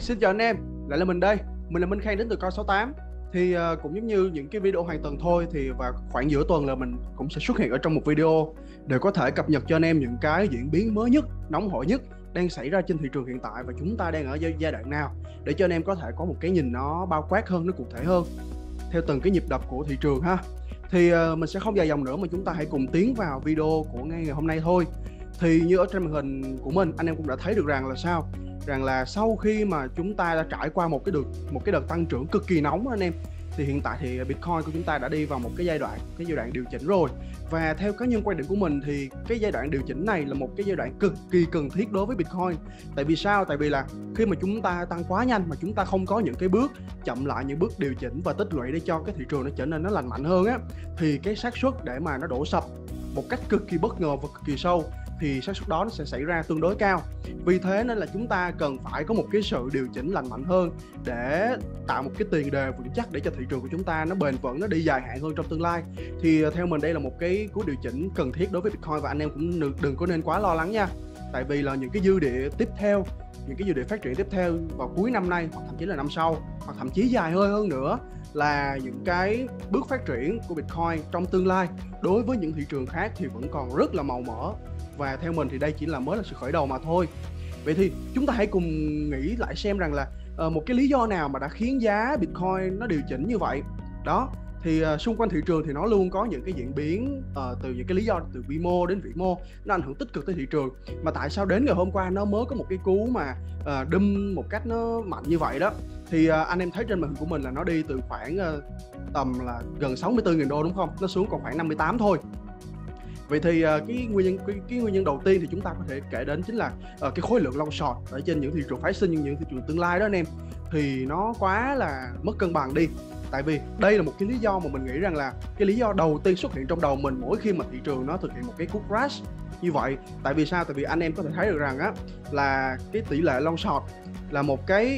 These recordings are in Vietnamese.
Xin chào anh em, lại là mình đây. Mình là Minh Khang đến từ Coi68. Thì cũng giống như những cái video hàng tuần thôi, thì vào khoảng giữa tuần là mình cũng sẽ xuất hiện ở trong một video để có thể cập nhật cho anh em những cái diễn biến mới nhất, nóng hổi nhất đang xảy ra trên thị trường hiện tại, và chúng ta đang ở giai đoạn nào, để cho anh em có thể có một cái nhìn nó bao quát hơn, nó cụ thể hơn theo từng cái nhịp đập của thị trường ha. Thì mình sẽ không dài dòng nữa mà chúng ta hãy cùng tiến vào video của ngày hôm nay thôi. Thì như ở trên màn hình của mình, anh em cũng đã thấy được rằng là sao? Rằng là sau khi mà chúng ta đã trải qua một cái đợt tăng trưởng cực kỳ nóng anh em, thì hiện tại thì Bitcoin của chúng ta đã đi vào một cái giai đoạn điều chỉnh rồi. Và theo cá nhân quan điểm của mình thì cái giai đoạn điều chỉnh này là một cái giai đoạn cực kỳ cần thiết đối với Bitcoin. Tại vì sao? Tại vì là khi mà chúng ta tăng quá nhanh mà chúng ta không có những cái bước chậm lại, những bước điều chỉnh và tích lũy để cho cái thị trường nó trở nên nó lành mạnh hơn á, thì cái xác suất để mà nó đổ sập một cách cực kỳ bất ngờ và cực kỳ sâu thì xác suất đó nó sẽ xảy ra tương đối cao. Vì thế nên là chúng ta cần phải có một cái sự điều chỉnh lành mạnh hơn để tạo một cái tiền đề vững chắc để cho thị trường của chúng ta nó bền vững, nó đi dài hạn hơn trong tương lai. Thì theo mình đây là một cái cú điều chỉnh cần thiết đối với Bitcoin, và anh em cũng đừng có nên quá lo lắng nha. Tại vì là những cái dư địa tiếp theo, những cái dư địa phát triển tiếp theo vào cuối năm nay, hoặc thậm chí là năm sau, hoặc thậm chí dài hơi hơn nữa, là những cái bước phát triển của Bitcoin trong tương lai đối với những thị trường khác thì vẫn còn rất là màu mỡ. Và theo mình thì đây chỉ mới là sự khởi đầu mà thôi. Vậy thì chúng ta hãy cùng nghĩ lại xem rằng là một cái lý do nào mà đã khiến giá Bitcoin nó điều chỉnh như vậy. Đó, thì xung quanh thị trường thì nó luôn có những cái diễn biến từ những cái lý do từ vi mô đến vĩ mô, nó ảnh hưởng tích cực tới thị trường. Mà tại sao đến ngày hôm qua nó mới có một cái cú mà đâm một cách nó mạnh như vậy đó? Thì anh em thấy trên màn hình của mình là nó đi từ khoảng tầm là gần 64.000 đô đúng không? Nó xuống còn khoảng 58 thôi. Vậy thì cái nguyên nhân đầu tiên thì chúng ta có thể kể đến chính là cái khối lượng long short ở trên những thị trường phái sinh, những thị trường tương lai đó anh em, thì nó quá là mất cân bằng đi. Tại vì đây là một cái lý do mà mình nghĩ rằng là cái lý do đầu tiên xuất hiện trong đầu mình mỗi khi mà thị trường nó thực hiện một cái cú crash như vậy. Tại vì sao? Tại vì anh em có thể thấy được rằng á, là cái tỷ lệ long short là một cái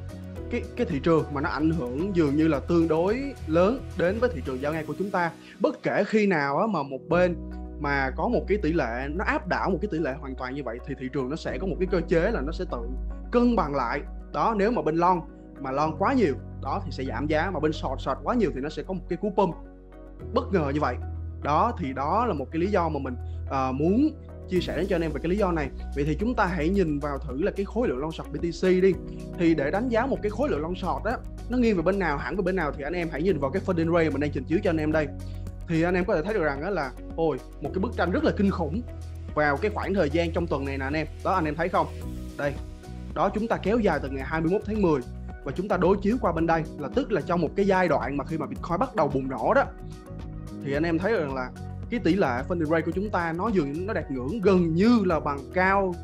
thị trường mà nó ảnh hưởng dường như là tương đối lớn đến với thị trường giao ngay của chúng ta. Bất kể khi nào á, mà một bên mà có một cái tỷ lệ nó áp đảo một cái tỷ lệ hoàn toàn như vậy, thì thị trường nó sẽ có một cái cơ chế là nó sẽ tự cân bằng lại. Đó, nếu mà bên long mà long quá nhiều đó thì sẽ giảm giá, mà bên short quá nhiều thì nó sẽ có một cái cú pump bất ngờ như vậy. Đó, thì đó là một cái lý do mà mình muốn chia sẻ đến cho anh em về cái lý do này. Vậy thì chúng ta hãy nhìn vào thử là cái khối lượng long short BTC đi. Thì để đánh giá một cái khối lượng long short á, nó nghiêng về bên nào, hẳn về bên nào, thì anh em hãy nhìn vào cái funding rate mình đang trình chiếu cho anh em đây. Thì anh em có thể thấy được rằng đó là một cái bức tranh rất là kinh khủng vào cái khoảng thời gian trong tuần này nè anh em. Đó, anh em thấy không? Đây. Đó, chúng ta kéo dài từ ngày 21 tháng 10 và chúng ta đối chiếu qua bên đây, là tức là trong một cái giai đoạn mà khi mà Bitcoin bắt đầu bùng nổ đó, thì anh em thấy rằng là cái tỷ lệ funding rate của chúng ta nó đạt ngưỡng gần như là bằng cao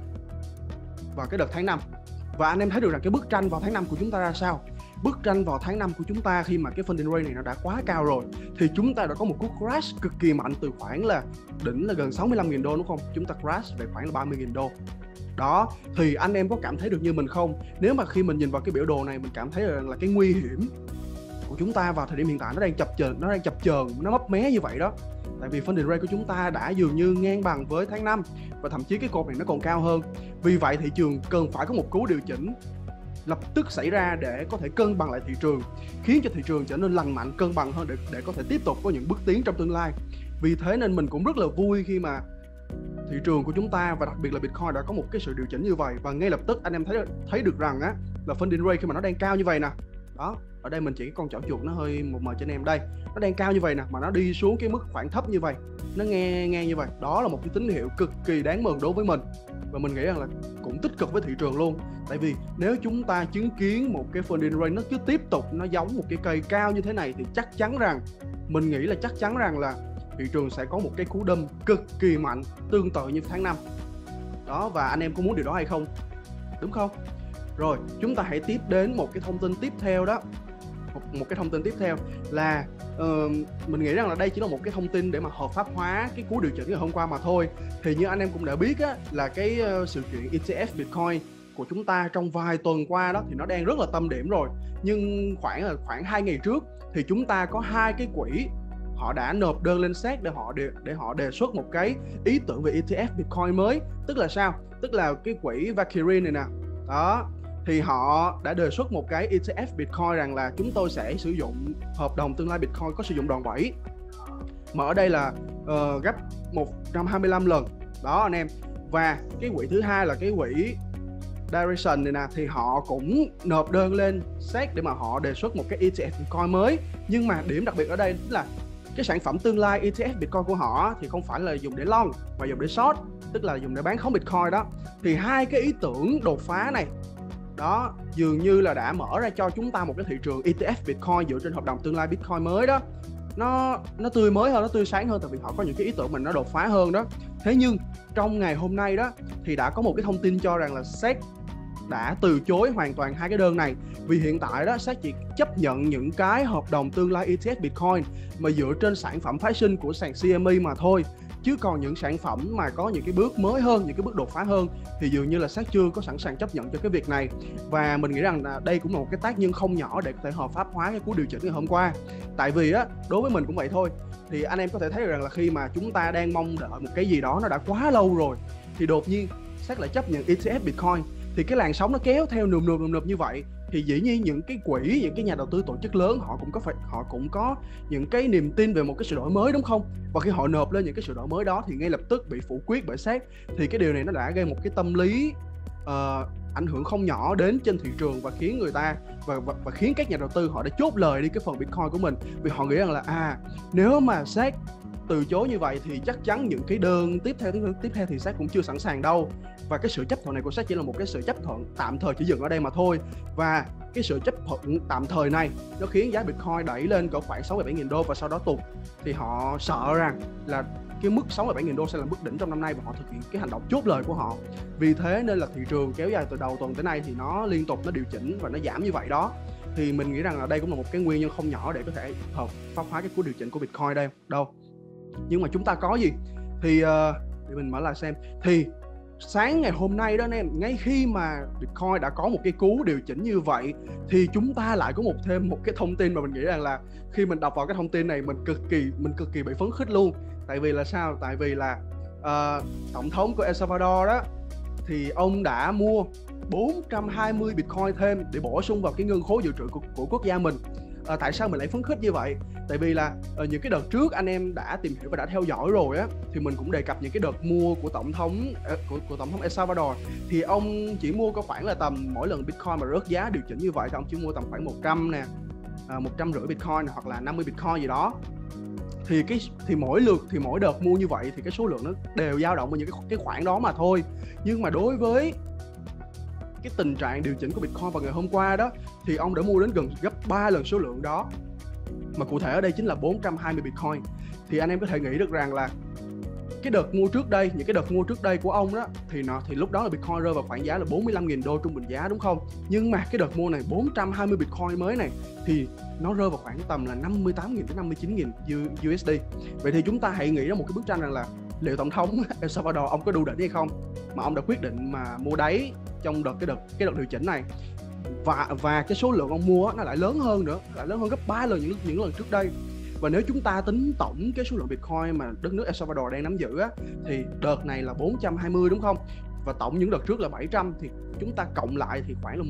vào cái đợt tháng 5. Và anh em thấy được rằng cái bức tranh vào tháng 5 của chúng ta ra sao? Bức tranh vào tháng 5 của chúng ta, khi mà cái funding rate này nó đã quá cao rồi, thì chúng ta đã có một cú crash cực kỳ mạnh từ khoảng là đỉnh là gần 65.000 đô đúng không? Chúng ta crash về khoảng là 30.000 đô. Đó, thì anh em có cảm thấy được như mình không? Nếu mà khi mình nhìn vào cái biểu đồ này, mình cảm thấy rằng là cái nguy hiểm của chúng ta vào thời điểm hiện tại nó đang chập chờn, nó mấp mé như vậy đó. Tại vì funding rate của chúng ta đã dường như ngang bằng với tháng 5, và thậm chí cái cột này nó còn cao hơn. Vì vậy thị trường cần phải có một cú điều chỉnh lập tức xảy ra để có thể cân bằng lại thị trường, khiến cho thị trường trở nên lành mạnh, cân bằng hơn để có thể tiếp tục có những bước tiến trong tương lai. Vì thế nên mình cũng rất là vui khi mà thị trường của chúng ta, và đặc biệt là Bitcoin, đã có một cái sự điều chỉnh như vậy. Và ngay lập tức anh em thấy được rằng á, là funding rate khi mà nó đang cao như vậy nè. Đó, ở đây mình chỉ con chảo chuột nó hơi mờ mờ cho anh em đây. Nó đang cao như vậy nè, mà nó đi xuống cái mức khoảng thấp như vậy, nó ngang như vậy. Đó là một cái tín hiệu cực kỳ đáng mừng đối với mình. Và mình nghĩ rằng là cũng tích cực với thị trường luôn. Tại vì nếu chúng ta chứng kiến một cái funding rate nó cứ tiếp tục nó giống một cái cây cao như thế này, thì mình nghĩ là chắc chắn rằng là thị trường sẽ có một cái cú đâm cực kỳ mạnh tương tự như tháng 5. Đó, và anh em có muốn điều đó hay không? Đúng không? Rồi, chúng ta hãy tiếp đến một cái thông tin tiếp theo đó. Một cái thông tin tiếp theo là mình nghĩ rằng là đây chỉ là một cái thông tin để mà hợp pháp hóa cái cú điều chỉnh ngày hôm qua mà thôi. Thì như anh em cũng đã biết á, là cái sự kiện ETF Bitcoin của chúng ta trong vài tuần qua đó thì nó đang rất là tâm điểm rồi. Nhưng khoảng 2 ngày trước thì chúng ta có 2 cái quỹ họ đã nộp đơn lên SEC để họ đề xuất một cái ý tưởng về ETF Bitcoin mới. Tức là sao? Tức là cái quỹ Valkyrie này nè. Đó, thì họ đã đề xuất một cái ETF Bitcoin rằng là chúng tôi sẽ sử dụng hợp đồng tương lai Bitcoin có sử dụng đòn bẩy, mà ở đây là gấp 125 lần đó anh em. Và cái quỹ thứ hai là cái quỹ Direction này nè, thì họ cũng nộp đơn lên SEC để mà họ đề xuất một cái ETF Bitcoin mới. Nhưng mà điểm đặc biệt ở đây là cái sản phẩm tương lai ETF Bitcoin của họ thì không phải là dùng để long mà dùng để short, tức là dùng để bán khống Bitcoin đó. Thì hai cái ý tưởng đột phá này đó dường như là đã mở ra cho chúng ta một cái thị trường ETF Bitcoin dựa trên hợp đồng tương lai Bitcoin mới đó. Nó tươi mới hơn, nó tươi sáng hơn, tại vì họ có những cái ý tưởng mình nó đột phá hơn đó. Thế nhưng trong ngày hôm nay đó thì đã có một cái thông tin cho rằng là SEC đã từ chối hoàn toàn hai cái đơn này, vì hiện tại đó SEC chỉ chấp nhận những cái hợp đồng tương lai ETF Bitcoin mà dựa trên sản phẩm phái sinh của sàn CME mà thôi, chứ còn những sản phẩm mà có những cái bước mới hơn, những cái bước đột phá hơn thì dường như là SEC chưa có sẵn sàng chấp nhận cho cái việc này. Và mình nghĩ rằng là đây cũng là một cái tác nhân không nhỏ để có thể hợp pháp hóa cái cú điều chỉnh ngày hôm qua. Tại vì á, đối với mình cũng vậy thôi, thì anh em có thể thấy rằng là khi mà chúng ta đang mong đợi một cái gì đó nó đã quá lâu rồi thì đột nhiên SEC lại chấp nhận ETF Bitcoin, thì cái làn sóng nó kéo theo nườm nượp như vậy, thì dĩ nhiên những cái quỹ, những cái nhà đầu tư tổ chức lớn họ cũng có những cái niềm tin về một cái sự đổi mới, đúng không? Và khi họ nộp lên những cái sự đổi mới đó thì ngay lập tức bị phủ quyết bởi SEC. Thì cái điều này nó đã gây một cái tâm lý ảnh hưởng không nhỏ đến trên thị trường, và khiến người ta và khiến các nhà đầu tư họ đã chốt lời đi cái phần Bitcoin của mình, vì họ nghĩ rằng là nếu mà SEC từ chối như vậy thì chắc chắn những cái đơn tiếp theo thì SEC cũng chưa sẵn sàng đâu. Và cái sự chấp thuận này của SEC chỉ là một cái sự chấp thuận tạm thời, chỉ dừng ở đây mà thôi. Và cái sự chấp thuận tạm thời này nó khiến giá Bitcoin đẩy lên cỡ khoảng 67.000 đô và sau đó tụt. Thì họ sợ rằng là cái mức 67.000 đô sẽ là mức đỉnh trong năm nay, và họ thực hiện cái hành động chốt lời của họ. Vì thế nên là thị trường kéo dài từ đầu tuần tới nay thì nó liên tục nó điều chỉnh và nó giảm như vậy đó. Thì mình nghĩ rằng là đây cũng là một cái nguyên nhân không nhỏ để có thể hợp pháp hóa cái cú điều chỉnh của Bitcoin đây đâu. Nhưng mà chúng ta có gì thì để mình mở lại xem. Thì sáng ngày hôm nay đó anh em, ngay khi mà Bitcoin đã có một cái cú điều chỉnh như vậy thì chúng ta lại có thêm một cái thông tin mà mình nghĩ rằng là khi mình đọc vào cái thông tin này mình cực kỳ bị phấn khích luôn. Tại vì là sao? Tại vì là tổng thống của El Salvador đó thì ông đã mua 420 Bitcoin thêm để bổ sung vào cái ngân khố dự trữ của quốc gia mình. Tại sao mình lại phấn khích như vậy? Tại vì là những cái đợt trước anh em đã tìm hiểu và đã theo dõi rồi á, thì mình cũng đề cập những cái đợt mua của tổng thống El Salvador. Thì ông chỉ mua có khoảng là tầm mỗi lần Bitcoin mà rớt giá điều chỉnh như vậy thì ông chỉ mua tầm khoảng 100 nè, 150 Bitcoin hoặc là 50 Bitcoin gì đó. Thì mỗi đợt mua như vậy thì cái số lượng nó đều dao động ở những cái khoản đó mà thôi. Nhưng mà đối với cái tình trạng điều chỉnh của Bitcoin vào ngày hôm qua đó thì ông đã mua đến gần gấp 3 lần số lượng đó, mà cụ thể ở đây chính là 420 Bitcoin. Thì anh em có thể nghĩ được rằng là cái đợt mua trước đây, những cái đợt mua trước đây của ông đó thì lúc đó là Bitcoin rơi vào khoảng giá là 45.000 đô trung bình giá, đúng không? Nhưng mà cái đợt mua này 420 Bitcoin mới này thì nó rơi vào khoảng tầm là 58.000 đến 59.000 USD. Vậy thì chúng ta hãy nghĩ ra một cái bức tranh rằng là liệu tổng thống El Salvador ông có đu đỉnh hay không mà ông đã quyết định mà mua đáy trong cái đợt điều chỉnh này. Và cái số lượng ông mua nó lại lớn hơn nữa, lại lớn hơn gấp 3 lần những lần trước đây. Và nếu chúng ta tính tổng cái số lượng Bitcoin mà đất nước El Salvador đang nắm giữ á, thì đợt này là 420, đúng không? Và tổng những đợt trước là 700, thì chúng ta cộng lại thì khoảng là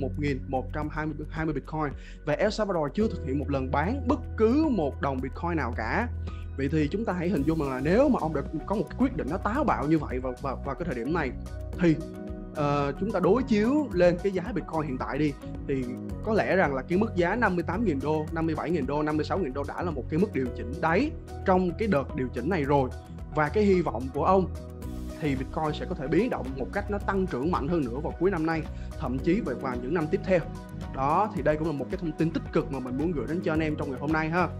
1.120 Bitcoin. Và El Salvador chưa thực hiện một lần bán bất cứ một đồng Bitcoin nào cả. Vậy thì chúng ta hãy hình dung là nếu mà ông đã có một cái quyết định nó táo bạo như vậy vào cái thời điểm này, thì chúng ta đối chiếu lên cái giá Bitcoin hiện tại đi, thì có lẽ rằng là cái mức giá 58.000 đô, 57.000 đô, 56.000 đô đã là một cái mức điều chỉnh đáy trong cái đợt điều chỉnh này rồi. Và cái hy vọng của ông thì Bitcoin sẽ có thể biến động một cách nó tăng trưởng mạnh hơn nữa vào cuối năm nay, thậm chí vào những năm tiếp theo. Đó, thì đây cũng là một cái thông tin tích cực mà mình muốn gửi đến cho anh em trong ngày hôm nay ha.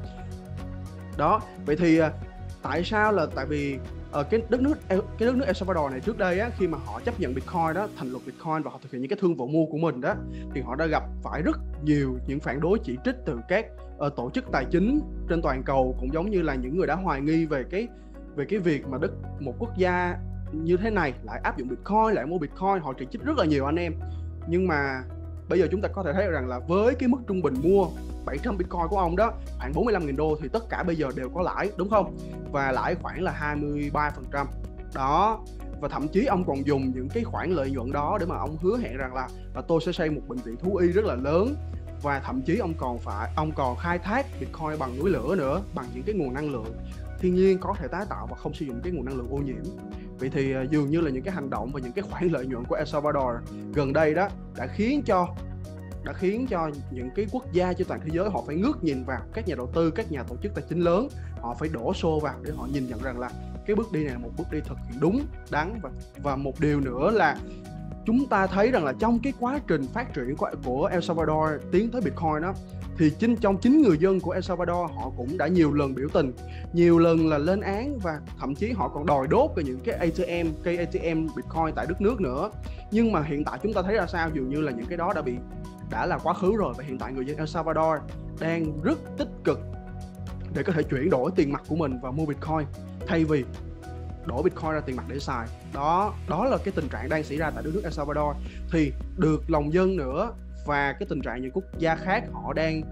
Đó, vậy thì tại sao? Là tại vì cái đất nước El Salvador này trước đây á, khi mà họ chấp nhận Bitcoin đó, thành luật Bitcoin và họ thực hiện những cái thương vụ mua của mình đó, thì họ đã gặp phải rất nhiều những phản đối chỉ trích từ các tổ chức tài chính trên toàn cầu, cũng giống như là những người đã hoài nghi về cái việc mà một quốc gia như thế này lại áp dụng Bitcoin, lại mua Bitcoin. Họ chỉ trích rất là nhiều anh em. Nhưng mà bây giờ chúng ta có thể thấy rằng là với cái mức trung bình mua 700 Bitcoin của ông đó, khoảng 45.000 đô, thì tất cả bây giờ đều có lãi, đúng không? Và lãi khoảng là 23%. Đó, Và thậm chí ông còn dùng những cái khoản lợi nhuận đó để mà ông hứa hẹn rằng là tôi sẽ xây một bệnh viện thú y rất là lớn, và thậm chí ông còn khai thác Bitcoin bằng núi lửa nữa, bằng những cái nguồn năng lượng thiên nhiên có thể tái tạo và không sử dụng cái nguồn năng lượng ô nhiễm. Vậy thì dường như là những cái hành động và những cái khoản lợi nhuận của El Salvador gần đây đó đã khiến cho những cái quốc gia trên toàn thế giới họ phải ngước nhìn vào, các nhà đầu tư, các nhà tổ chức tài chính lớn, họ phải đổ xô vào để họ nhìn nhận rằng là cái bước đi này là một bước đi thực hiện đúng đắn. Và một điều nữa là chúng ta thấy rằng là trong cái quá trình phát triển của El Salvador tiến tới Bitcoin đó, thì trong chính người dân của El Salvador họ cũng đã nhiều lần biểu tình, nhiều lần là lên án, và thậm chí họ còn đòi đốt những cái cây ATM Bitcoin tại đất nước nữa. Nhưng mà hiện tại chúng ta thấy ra sao, dường như là những cái đó đã là quá khứ rồi, và hiện tại người dân El Salvador đang rất tích cực để có thể chuyển đổi tiền mặt của mình và mua Bitcoin thay vì đổ Bitcoin ra tiền mặt để xài. Đó là cái tình trạng đang xảy ra tại đất nước El Salvador. Thì được lòng dân nữa, và cái tình trạng những quốc gia khác họ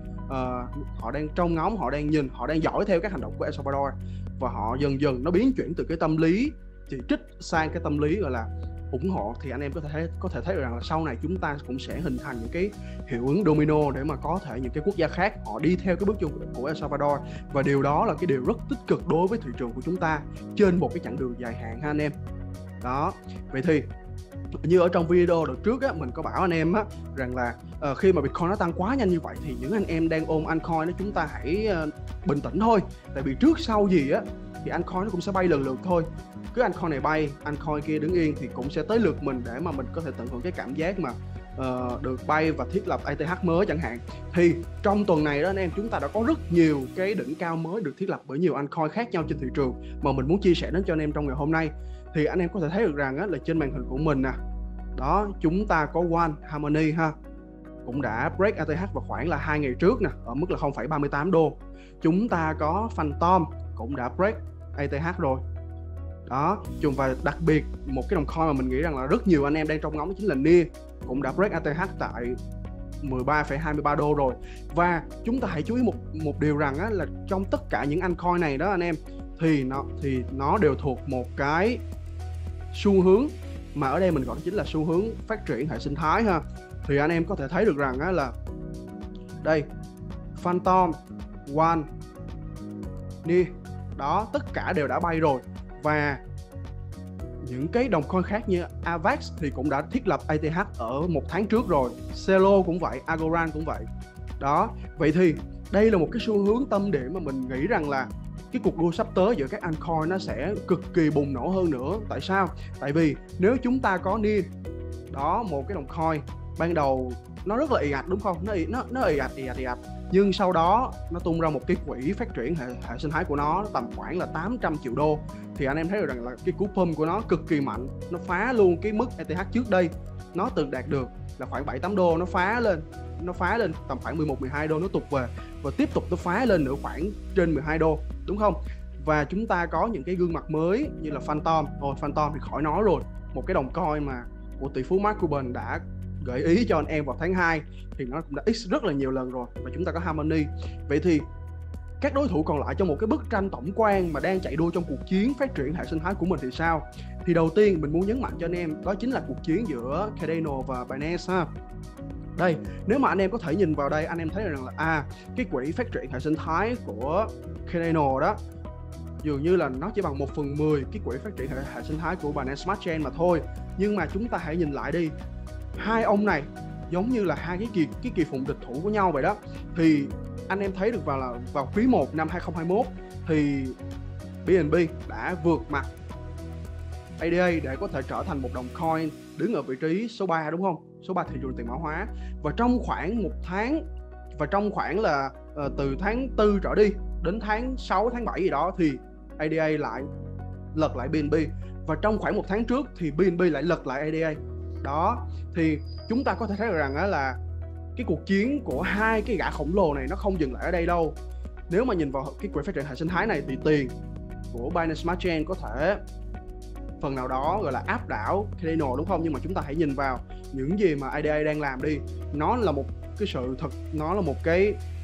đang trông ngóng, họ đang nhìn, họ đang dõi theo các hành động của El Salvador, và họ dần dần nó biến chuyển từ cái tâm lý chỉ trích sang cái tâm lý gọi là ủng hộ. Thì anh em có thể thấy được rằng là sau này chúng ta cũng sẽ hình thành những cái hiệu ứng domino để mà có thể những cái quốc gia khác họ đi theo cái bước chân của El Salvador, và điều đó là cái điều rất tích cực đối với thị trường của chúng ta trên một cái chặng đường dài hạn ha anh em. Đó, vậy thì như ở trong video đợt trước á, mình có bảo anh em á rằng là khi mà Bitcoin nó tăng quá nhanh như vậy thì những anh em đang ôm altcoin đó, chúng ta hãy bình tĩnh thôi. Tại vì trước sau gì á thì altcoin nó cũng sẽ bay lần lượt thôi. Cứ altcoin này bay, altcoin kia đứng yên thì cũng sẽ tới lượt mình để mà mình có thể tận hưởng cái cảm giác mà được bay và thiết lập ETH mới chẳng hạn. Thì trong tuần này đó anh em, chúng ta đã có rất nhiều cái đỉnh cao mới được thiết lập bởi nhiều altcoin khác nhau trên thị trường mà mình muốn chia sẻ đến cho anh em trong ngày hôm nay. Thì anh em có thể thấy được rằng á, là trên màn hình của mình nè, đó, chúng ta có One Harmony ha, cũng đã break ETH vào khoảng là 2 ngày trước nè, ở mức là 0,38 đô. Chúng ta có Phantom cũng đã break ETH rồi. Đó, và đặc biệt một cái đồng coin mà mình nghĩ rằng là rất nhiều anh em đang trông ngóng, đó chính là NEAR, cũng đã break ETH tại 13,23 đô rồi. Và chúng ta hãy chú ý một điều rằng á, là trong tất cả những altcoin này đó anh em, thì nó đều thuộc một cái xu hướng, mà ở đây mình gọi chính là xu hướng phát triển hệ sinh thái ha. Thì anh em có thể thấy được rằng á, là đây, Phantom, One, NEAR, đó, tất cả đều đã bay rồi. Và những cái đồng coin khác như Avax thì cũng đã thiết lập ETH ở một tháng trước rồi, Celo cũng vậy, Algorand cũng vậy. Đó, vậy thì đây là một cái xu hướng tâm điểm mà mình nghĩ rằng là cái cuộc đua sắp tới giữa các altcoin nó sẽ cực kỳ bùng nổ hơn nữa. Tại sao? Tại vì nếu chúng ta có NEAR, đó, một cái đồng coin ban đầu nó rất là ì ạch đúng không? Nó ì ạch, nhưng sau đó nó tung ra một cái quỹ phát triển hệ sinh thái của nó tầm khoảng là 800 triệu đô. Thì anh em thấy được rằng là cái cú pump của nó cực kỳ mạnh, nó phá luôn cái mức ETH trước đây nó từng đạt được là khoảng 7-8 đô, nó phá lên tầm khoảng 11-12 đô, nó tụt về và tiếp tục nó phá lên nữa khoảng trên 12 đô, đúng không? Và chúng ta có những cái gương mặt mới như là Phantom. Phantom thì khỏi nói rồi, một cái đồng coin mà của tỷ phú Mark Cuban đã gợi ý cho anh em vào tháng 2 thì nó cũng đã x rất là nhiều lần rồi. Và chúng ta có Harmony. Vậy thì các đối thủ còn lại trong một cái bức tranh tổng quan mà đang chạy đua trong cuộc chiến phát triển hệ sinh thái của mình thì sao? Thì đầu tiên mình muốn nhấn mạnh cho anh em đó chính là cuộc chiến giữa Cardano và Binance ha. Đây, nếu mà anh em có thể nhìn vào đây, anh em thấy rằng là cái quỹ phát triển hệ sinh thái của Cardano đó dường như là nó chỉ bằng 1/10 cái quỹ phát triển hệ sinh thái của Binance Smart Chain mà thôi. Nhưng mà chúng ta hãy nhìn lại đi, hai ông này giống như là hai cái kỳ phùng địch thủ của nhau vậy đó. Thì anh em thấy được vào quý 1 năm 2021 thì BNB đã vượt mặt ADA để có thể trở thành một đồng coin đứng ở vị trí số 3, đúng không? Số 3 thị trường tiền mã hóa. Và trong khoảng một tháng, và trong khoảng là từ tháng 4 trở đi đến tháng 6, tháng 7 gì đó thì ADA lại lật lại BNB. Và trong khoảng một tháng trước thì BNB lại lật lại ADA. Đó, thì chúng ta có thể thấy rằng là cái cuộc chiến của hai cái gã khổng lồ này nó không dừng lại ở đây đâu. Nếu mà nhìn vào cái quỹ phát triển hệ sinh thái này thì tiền của Binance Smart Chain có thể phần nào đó gọi là áp đảo Cardano, đúng không? Nhưng mà chúng ta hãy nhìn vào những gì mà ADA đang làm đi. Nó là một cái sự thật, nó là một cái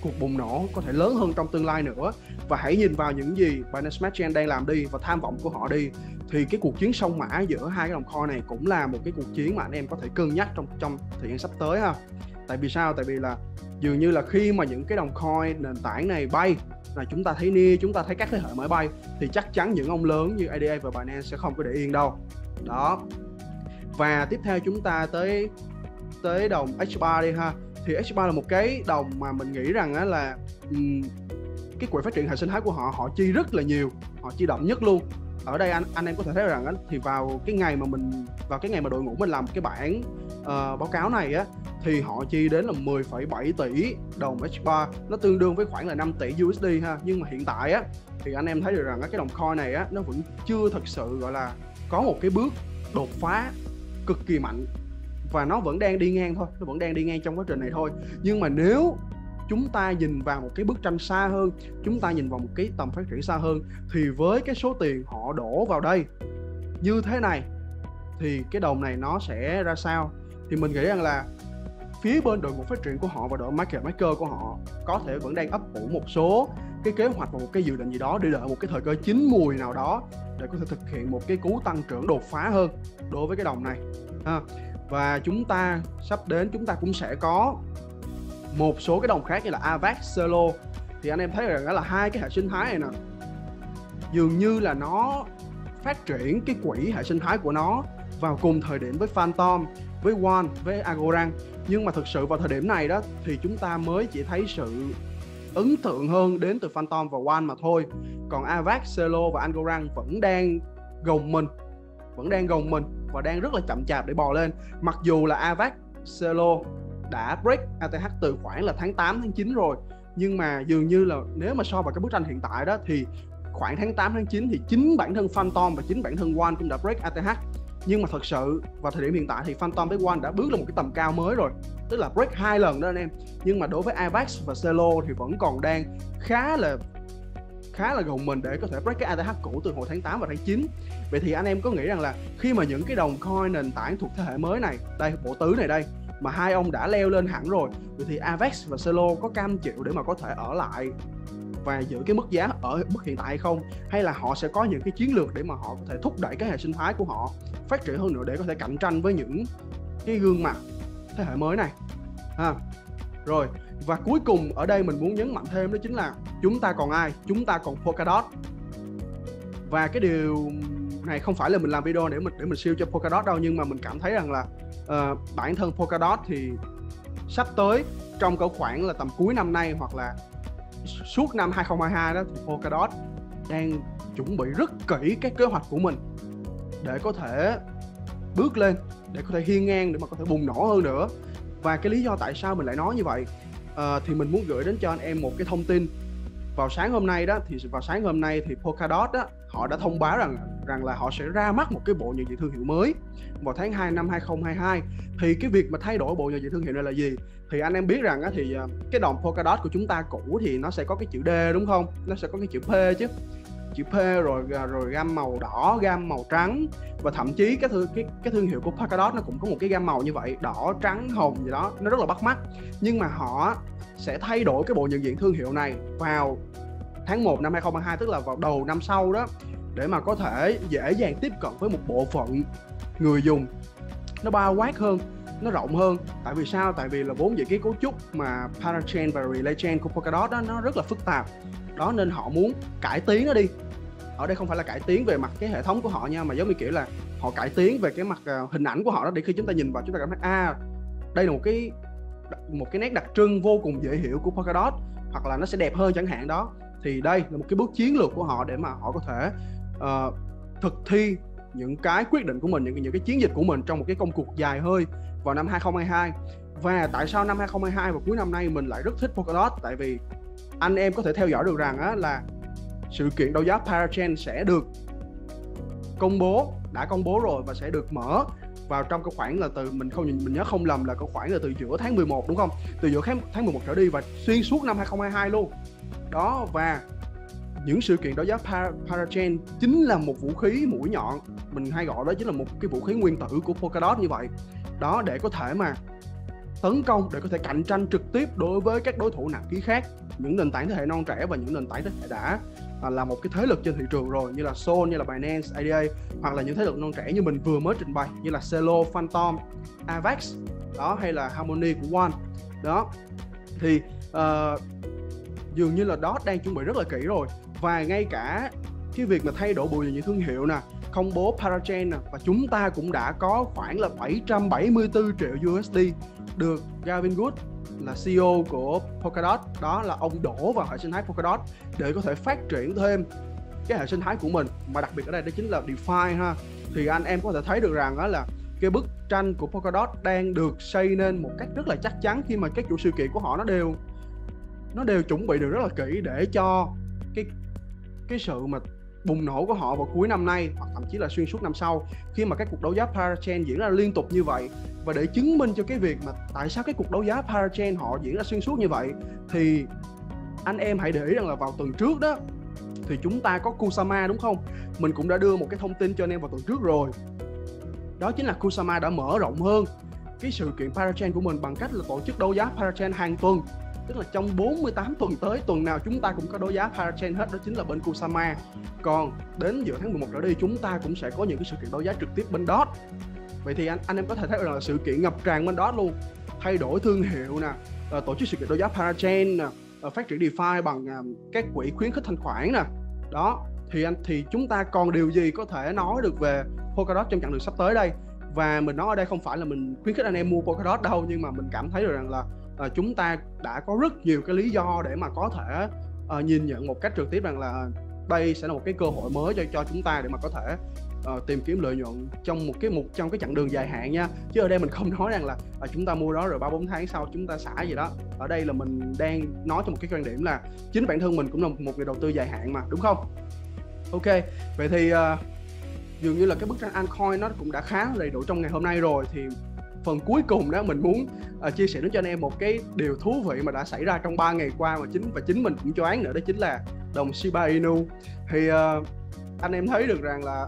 cuộc bùng nổ có thể lớn hơn trong tương lai nữa. Và hãy nhìn vào những gì Binance Smart Chain đang làm đi và tham vọng của họ đi, thì cái cuộc chiến song mã giữa hai cái đồng coin này cũng là một cái cuộc chiến mà anh em có thể cân nhắc trong thời gian sắp tới ha. Tại vì sao? Tại vì là dường như là khi mà những cái đồng coin nền tảng này bay, là chúng ta thấy NIA, chúng ta thấy các thế hệ mới bay, thì chắc chắn những ông lớn như ADA và Binance sẽ không có để yên đâu. Đó. Và tiếp theo chúng ta tới đồng H3 đi ha. Thì H3 là một cái đồng mà mình nghĩ rằng á là cái quỹ phát triển hệ sinh thái của họ chi rất là nhiều, họ chi đậm nhất luôn. Ở đây anh em có thể thấy rằng á, thì vào cái ngày mà đội ngũ mình làm cái bản báo cáo này á, thì họ chi đến là 10,7 tỷ đồng H3, nó tương đương với khoảng là 5 tỷ USD ha. Nhưng mà hiện tại á thì anh em thấy được rằng cái đồng coin này á, nó vẫn chưa thật sự gọi là có một cái bước đột phá cực kỳ mạnh, và nó vẫn đang đi ngang thôi, nó vẫn đang đi ngang trong quá trình này thôi. Nhưng mà nếu chúng ta nhìn vào một cái bức tranh xa hơn, chúng ta nhìn vào một cái tầm phát triển xa hơn, thì với cái số tiền họ đổ vào đây như thế này thì cái đồng này nó sẽ ra sao? Thì mình nghĩ rằng là phía bên đội ngũ phát triển của họ và đội market maker của họ có thể vẫn đang ấp ủ một số cái kế hoạch và một cái dự định gì đó để đợi một cái thời cơ chín mùi nào đó để có thể thực hiện một cái cú tăng trưởng đột phá hơn đối với cái đồng này ha. Và chúng ta sắp đến chúng ta cũng sẽ có một số cái đồng khác như là AVAX, Celo. Thì anh em thấy rằng đó là hai cái hệ sinh thái này nè, dường như là nó phát triển cái quỹ hệ sinh thái của nó vào cùng thời điểm với Phantom, với One, với Algorand. Nhưng mà thực sự vào thời điểm này đó thì chúng ta mới chỉ thấy sự ấn tượng hơn đến từ Phantom và One mà thôi. Còn AVAX, Celo và Algorand vẫn đang gồng mình và đang rất là chậm chạp để bò lên. Mặc dù là AVAX, Celo đã break ATH từ khoảng là tháng 8, tháng 9 rồi, nhưng mà dường như là nếu mà so vào cái bức tranh hiện tại đó thì khoảng tháng 8, tháng 9 thì chính bản thân Phantom và chính bản thân One cũng đã break ATH. Nhưng mà thật sự vào thời điểm hiện tại thì Phantom với One đã bước lên một cái tầm cao mới rồi, tức là break 2 lần đó anh em. Nhưng mà đối với AVAX và Celo thì vẫn còn đang khá là gồng mình để có thể break cái ATH cũ từ hồi tháng 8 và tháng 9. Vậy thì anh em có nghĩ rằng là khi mà những cái đồng coin nền tảng thuộc thế hệ mới này, đây bộ tứ này đây, mà hai ông đã leo lên hẳn rồi, vậy thì AVAX và Celo có cam chịu để mà có thể ở lại và giữ cái mức giá ở mức hiện tại hay không? Hay là họ sẽ có những cái chiến lược để mà họ có thể thúc đẩy cái hệ sinh thái của họ phát triển hơn nữa để có thể cạnh tranh với những cái gương mặt thế hệ mới này ha. Rồi, và cuối cùng ở đây mình muốn nhấn mạnh thêm đó chính là chúng ta còn ai? Chúng ta còn Polkadot. Và cái điều này không phải là mình làm video để mình siêu cho Polkadot đâu, nhưng mà mình cảm thấy rằng là bản thân Polkadot thì sắp tới trong cỡ khoảng là tầm cuối năm nay hoặc là suốt năm 2022 đó, thì Polkadot đang chuẩn bị rất kỹ các kế hoạch của mình để có thể bước lên, để có thể hiên ngang, để mà có thể bùng nổ hơn nữa. Và cái lý do tại sao mình lại nói như vậy thì mình muốn gửi đến cho anh em một cái thông tin. Vào sáng hôm nay thì Polkadot đó, họ đã thông báo rằng là họ sẽ ra mắt một cái bộ nhận diện thương hiệu mới vào tháng 2 năm 2022. Thì cái việc mà thay đổi bộ nhận diện thương hiệu này là gì? Thì anh em biết rằng á, thì cái đồng Polkadot của chúng ta cũ thì nó sẽ có cái chữ D đúng không? Nó sẽ có cái chữ P chứ. Chữ P rồi gam màu đỏ, gam màu trắng, và thậm chí cái thương hiệu của Polkadot nó cũng có một cái gam màu như vậy, đỏ, trắng, hồng gì đó, nó rất là bắt mắt. Nhưng mà họ sẽ thay đổi cái bộ nhận diện thương hiệu này vào tháng 1 năm 2022, tức là vào đầu năm sau đó, để mà có thể dễ dàng tiếp cận với một bộ phận người dùng nó bao quát hơn, nó rộng hơn. Tại vì sao? Tại vì là vốn dĩ cái cấu trúc mà Parachain và Relay Chain của Polkadot đó nó rất là phức tạp. Đó nên họ muốn cải tiến nó đi. Ở đây không phải là cải tiến về mặt cái hệ thống của họ nha, mà giống như kiểu là họ cải tiến về cái mặt hình ảnh của họ đó, để khi chúng ta nhìn vào chúng ta cảm thấy đây là một cái nét đặc trưng vô cùng dễ hiểu của Polkadot, hoặc là nó sẽ đẹp hơn chẳng hạn đó. Thì đây là một cái bước chiến lược của họ để mà họ có thể thực thi những cái quyết định của mình, những cái chiến dịch của mình trong một cái công cuộc dài hơi vào năm 2022. Và tại sao năm 2022 và cuối năm nay mình lại rất thích Polkadot? Tại vì anh em có thể theo dõi được rằng á, là sự kiện đấu giá Parachain sẽ được đã công bố rồi và sẽ được mở vào trong cái khoảng là mình nhớ không lầm là có khoảng là từ giữa tháng 11 đúng không? Từ giữa tháng 11 trở đi và xuyên suốt năm 2022 luôn. Đó, và những sự kiện đấu giá Parachain chính là một vũ khí mũi nhọn, mình hay gọi đó chính là một cái vũ khí nguyên tử của Polkadot như vậy. Đó, để có thể mà tấn công, để có thể cạnh tranh trực tiếp đối với các đối thủ nặng ký khác, những nền tảng thế hệ non trẻ và những nền tảng thế hệ đã là một cái thế lực trên thị trường rồi, như là Sol, như là Binance, ADA, hoặc là những thế lực non trẻ như mình vừa mới trình bày như là Celo, Phantom, Avax đó, hay là Harmony của One đó. Thì dường như là DOT đang chuẩn bị rất là kỹ rồi, và ngay cả cái việc mà thay đổi bùi những thương hiệu nè, công bố Parachain nè, và chúng ta cũng đã có khoảng là 774 triệu USD được Gavin Wood là CEO của Polkadot, đó là ông đổ vào hệ sinh thái Polkadot để có thể phát triển thêm cái hệ sinh thái của mình, mà đặc biệt ở đây đó chính là DeFi ha. Thì anh em có thể thấy được rằng đó là cái bức tranh của Polkadot đang được xây nên một cách rất là chắc chắn, khi mà các chuỗi sự kiện của họ nó đều chuẩn bị được rất là kỹ để cho cái sự mà bùng nổ của họ vào cuối năm nay, hoặc thậm chí là xuyên suốt năm sau, khi mà các cuộc đấu giá Parachain diễn ra liên tục như vậy. Và để chứng minh cho cái việc mà tại sao cái cuộc đấu giá Parachain họ diễn ra xuyên suốt như vậy, thì anh em hãy để ý rằng là vào tuần trước đó thì chúng ta có Kusama, đúng không? Mình cũng đã đưa một cái thông tin cho anh em vào tuần trước rồi, đó chính là Kusama đã mở rộng hơn cái sự kiện Parachain của mình bằng cách là tổ chức đấu giá Parachain hàng tuần. Tức là trong 48 tuần tới, tuần nào chúng ta cũng có đấu giá Parachain hết, đó chính là bên Kusama. Còn đến giữa tháng 11 trở đi, chúng ta cũng sẽ có những cái sự kiện đấu giá trực tiếp bên DOT. Vậy thì anh em có thể thấy rằng là sự kiện ngập tràn bên DOT luôn. Thay đổi thương hiệu nè, tổ chức sự kiện đấu giá Parachain nè, phát triển DeFi bằng các quỹ khuyến khích thanh khoản nè. Đó, thì chúng ta còn điều gì có thể nói được về Polkadot trong chặng đường sắp tới đây? Và mình nói ở đây không phải là mình khuyến khích anh em mua Polkadot đâu, nhưng mà mình cảm thấy được rằng là chúng ta đã có rất nhiều cái lý do để mà có thể nhìn nhận một cách trực tiếp rằng là đây sẽ là một cái cơ hội mới cho chúng ta để mà có thể tìm kiếm lợi nhuận trong trong cái chặng đường dài hạn nha. Chứ ở đây mình không nói rằng là chúng ta mua đó rồi 3-4 tháng sau chúng ta xả gì đó. Ở đây là mình đang nói cho một cái quan điểm là chính bản thân mình cũng là một người đầu tư dài hạn mà, đúng không? Ok, vậy thì dường như là cái bức tranh altcoin nó cũng đã khá đầy đủ trong ngày hôm nay rồi. Thì phần cuối cùng đó mình muốn chia sẻ đến cho anh em một cái điều thú vị mà đã xảy ra trong 3 ngày qua mà chính mình cũng choáng nữa, đó chính là đồng Shiba Inu. Thì anh em thấy được rằng là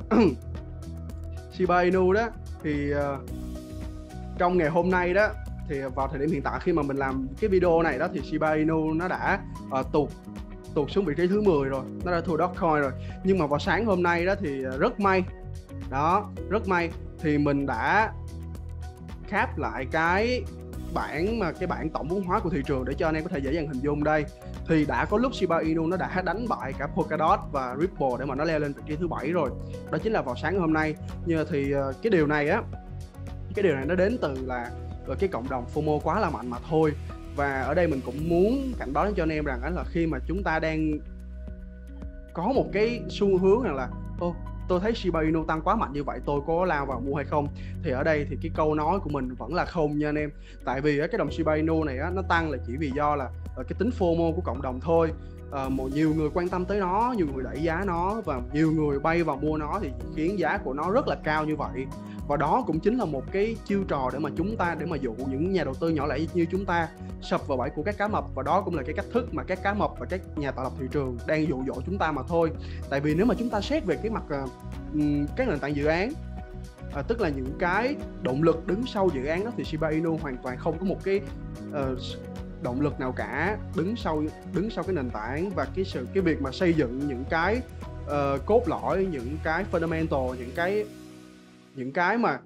Shiba Inu đó thì trong ngày hôm nay đó, thì vào thời điểm hiện tại khi mà mình làm cái video này đó, thì Shiba Inu nó đã tụt xuống vị trí thứ 10 rồi, nó đã thua Dogecoin rồi. Nhưng mà vào sáng hôm nay đó thì rất may thì mình đã kháp lại cái bảng tổng vốn hóa của thị trường để cho anh em có thể dễ dàng hình dung đây. Thì đã có lúc Shiba Inu nó đã đánh bại cả Polkadot và Ripple để mà nó leo lên vị trí thứ 7 rồi. Đó chính là vào sáng hôm nay. Nhưng thì cái điều này nó đến từ là cái cộng đồng FOMO quá là mạnh mà thôi. Và ở đây mình cũng muốn cảnh báo cho anh em rằng là khi mà chúng ta đang có một cái xu hướng rằng là tôi thấy Shiba Inu tăng quá mạnh như vậy, tôi có lao vào mua hay không, thì ở đây thì cái câu nói của mình vẫn là không nha anh em. Tại vì cái đồng Shiba Inu này nó tăng là chỉ vì do là cái tính FOMO của cộng đồng thôi. Nhiều người quan tâm tới nó, nhiều người đẩy giá nó và nhiều người bay vào mua nó, thì khiến giá của nó rất là cao như vậy. Và đó cũng chính là một cái chiêu trò để mà dụ những nhà đầu tư nhỏ lẻ như chúng ta sập vào bẫy của các cá mập. Và đó cũng là cái cách thức mà các cá mập và các nhà tạo lập thị trường đang dụ dỗ chúng ta mà thôi. Tại vì nếu mà chúng ta xét về cái mặt các nền tảng dự án, tức là những cái động lực đứng sau dự án đó, thì Shiba Inu hoàn toàn không có một cái động lực nào cả đứng sau cái nền tảng và cái việc mà xây dựng những cái cốt lõi, những cái fundamental, những cái mà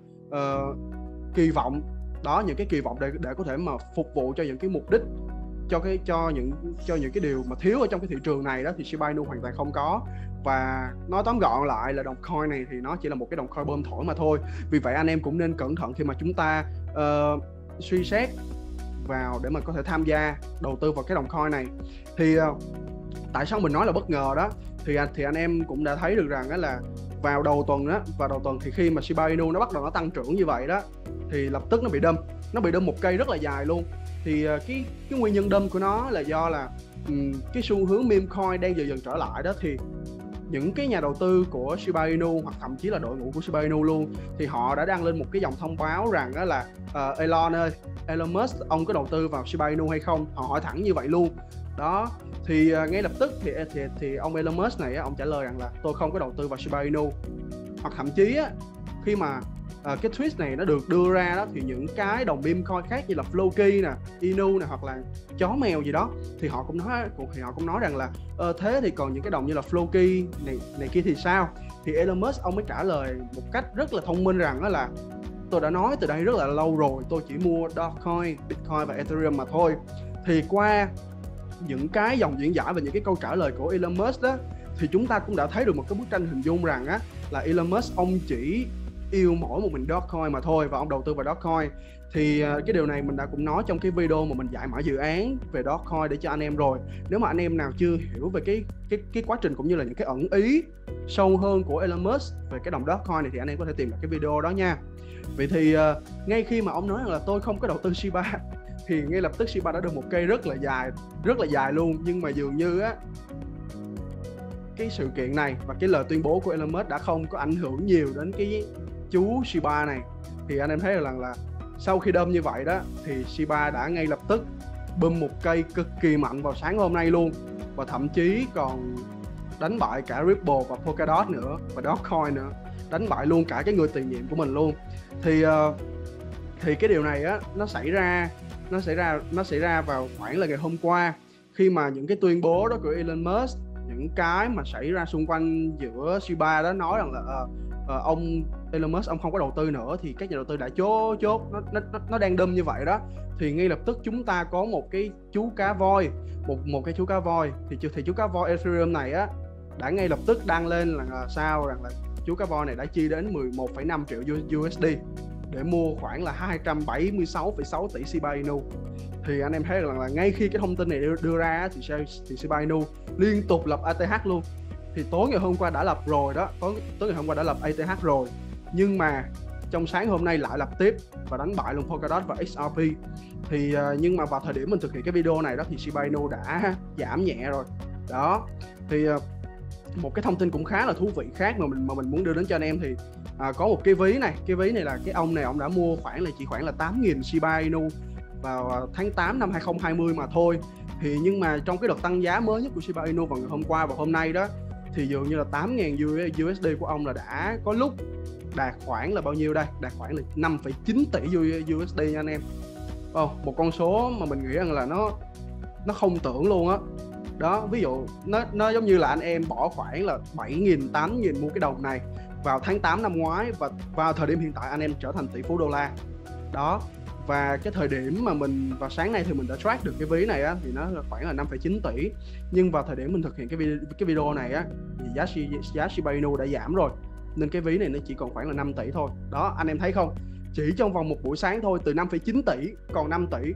kỳ vọng đó, những cái kỳ vọng để có thể mà phục vụ cho những cái mục đích, cho những cái điều mà thiếu ở trong cái thị trường này đó, thì Shiba Inu hoàn toàn không có. Và nói tóm gọn lại là đồng coin này thì nó chỉ là một cái đồng coin bơm thổi mà thôi. Vì vậy anh em cũng nên cẩn thận khi mà chúng ta suy xét vào để mà có thể tham gia đầu tư vào cái đồng coin này. Thì tại sao mình nói là bất ngờ đó, thì anh em cũng đã thấy được rằng đó là vào đầu tuần thì khi mà Shiba Inu nó bắt đầu nó tăng trưởng như vậy đó, thì lập tức nó bị đâm một cây rất là dài luôn. Thì cái nguyên nhân đâm của nó là do là cái xu hướng meme coin đang dần dần trở lại đó. Thì những cái nhà đầu tư của Shiba Inu hoặc thậm chí là đội ngũ của Shiba Inu luôn, thì họ đã đăng lên một cái dòng thông báo rằng đó là Elon Musk, ông có đầu tư vào Shiba Inu hay không? Họ hỏi thẳng như vậy luôn đó. Thì ngay lập tức thì ông Elon Musk này ông trả lời rằng là tôi không có đầu tư vào Shiba Inu. Hoặc thậm chí khi mà cái tweet này nó được đưa ra đó, thì những cái đồng meme coin khác như là Floki nè, Inu nè, hoặc là chó mèo gì đó, thì họ cũng nói rằng là thế thì còn những cái đồng như là Floki này kia thì sao? Thì Elon Musk ông mới trả lời một cách rất là thông minh rằng đó là tôi đã nói từ đây rất là lâu rồi, tôi chỉ mua Dogecoin, Bitcoin và Ethereum mà thôi. Thì qua những cái dòng diễn giải và những cái câu trả lời của Elon Musk đó, thì chúng ta cũng đã thấy được một cái bức tranh hình dung rằng á, là Elon Musk ông chỉ yêu mỗi một mình Dogecoin mà thôi, và ông đầu tư vào Dogecoin. Thì cái điều này mình đã cũng nói trong cái video mà mình giải mã dự án về Dogecoin để cho anh em rồi. Nếu mà anh em nào chưa hiểu về cái quá trình cũng như là những cái ẩn ý sâu hơn của Elon Musk về cái đồng Dogecoin này, thì anh em có thể tìm lại cái video đó nha. Vậy thì ngay khi mà ông nói rằng là tôi không có đầu tư Shiba, thì ngay lập tức Shiba đã được một cây rất là dài luôn. Nhưng mà dường như á, cái sự kiện này và cái lời tuyên bố của Elon Musk đã không có ảnh hưởng nhiều đến cái chú Shiba này. Thì anh em thấy rằng là sau khi đâm như vậy đó, thì Shiba đã ngay lập tức bơm một cây cực kỳ mạnh vào sáng hôm nay luôn, và thậm chí còn đánh bại cả Ripple và Polkadot nữa, và Dogecoin nữa, đánh bại luôn cả cái người tiền nhiệm của mình luôn. Thì cái điều này á, nó xảy ra vào khoảng là ngày hôm qua, khi mà những cái tuyên bố đó của Elon Musk, những cái mà xảy ra xung quanh giữa Shiba đó, nói rằng là ông Elon Musk ông không có đầu tư nữa, thì các nhà đầu tư đã chốt nó đang đâm như vậy đó. Thì ngay lập tức chúng ta có một cái chú cá voi, một cái chú cá voi, thì chú cá voi Ethereum này á đã ngay lập tức đăng lên là sao, rằng là chú cá voi này đã chi đến 11,5 triệu USD để mua khoảng là 276,6 tỷ Shiba Inu. Thì anh em thấy rằng là ngay khi cái thông tin này đưa ra thì Shiba Inu liên tục lập ATH luôn. Thì tối ngày hôm qua đã lập rồi đó, tối ngày hôm qua đã lập ATH rồi, nhưng mà trong sáng hôm nay lại lập tiếp và đánh bại luôn Polkadot và XRP. Thì nhưng mà vào thời điểm mình thực hiện cái video này đó, thì Shiba Inu đã giảm nhẹ rồi đó. Thì một cái thông tin cũng khá là thú vị khác mà mình muốn đưa đến cho anh em, thì có một cái ví này là cái ông này ông đã mua chỉ khoảng là 8.000 Shiba Inu vào tháng 8 năm 2020 mà thôi. Thì nhưng mà trong cái đợt tăng giá mới nhất của Shiba Inu vào ngày hôm qua và hôm nay đó, thì dường như là 8.000 USD của ông là đã có lúc đạt khoảng là bao nhiêu đây? Đạt khoảng là 5,9 tỷ USD nha anh em. Một con số mà mình nghĩ rằng là nó không tưởng luôn á. Đó, ví dụ nó giống như là anh em bỏ khoảng là 7.000, 8.000 mua cái đồng này vào tháng 8 năm ngoái, và vào thời điểm hiện tại anh em trở thành tỷ phú đô la. Đó. Và cái thời điểm mà mình vào sáng nay thì mình đã track được cái ví này á, thì nó là khoảng là 5,9 tỷ. Nhưng vào thời điểm mình thực hiện cái video này á, thì giá Shiba Inu đã giảm rồi, nên cái ví này nó chỉ còn khoảng là 5 tỷ thôi. Đó, anh em thấy không? Chỉ trong vòng một buổi sáng thôi, từ 5,9 tỷ còn 5 tỷ,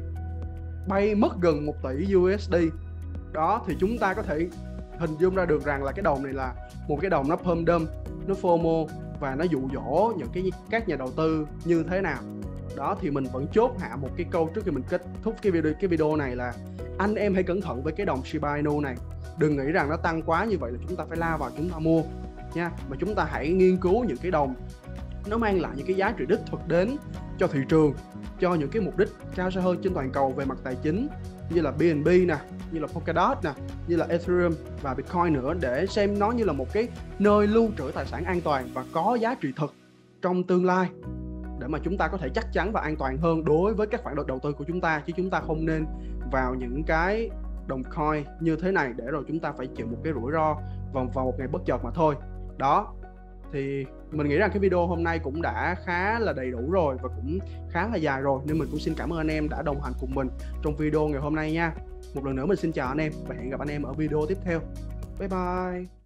bay mất gần 1 tỷ USD. Đó, thì chúng ta có thể hình dung ra được rằng là cái đồng này là một cái đồng nó pump dump, nó FOMO và nó dụ dỗ các nhà đầu tư như thế nào. Đó, thì mình vẫn chốt hạ một cái câu trước khi mình kết thúc cái video này là anh em hãy cẩn thận với cái đồng Shiba Inu này. Đừng nghĩ rằng nó tăng quá như vậy là chúng ta phải lao vào chúng ta mua nha, mà chúng ta hãy nghiên cứu những cái đồng nó mang lại những cái giá trị đích thực đến cho thị trường, cho những cái mục đích cao xa hơn trên toàn cầu về mặt tài chính, như là BNB nè, như là Polkadot nè, như là Ethereum và Bitcoin nữa, để xem nó như là một cái nơi lưu trữ tài sản an toàn và có giá trị thực trong tương lai, để mà chúng ta có thể chắc chắn và an toàn hơn đối với các khoản đầu tư của chúng ta. Chứ chúng ta không nên vào những cái đồng coin như thế này để rồi chúng ta phải chịu một cái rủi ro vào một ngày bất chợt mà thôi. Đó, thì mình nghĩ rằng cái video hôm nay cũng đã khá là đầy đủ rồi và cũng khá là dài rồi, nên mình cũng xin cảm ơn anh em đã đồng hành cùng mình trong video ngày hôm nay nha. Một lần nữa mình xin chào anh em và hẹn gặp anh em ở video tiếp theo. Bye bye.